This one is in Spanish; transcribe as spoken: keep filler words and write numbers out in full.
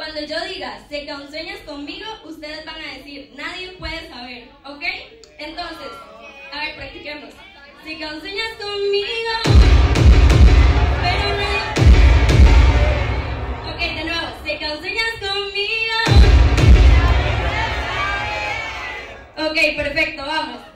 Cuando yo diga, sé que aún sueñas conmigo, ustedes van a decir, nadie puede saber, ¿ok? Entonces, a ver, practiquemos. Sé que aún sueñas conmigo, pero nadie... Ok, de nuevo. Sé que aún sueñas conmigo. Ok, perfecto, vamos.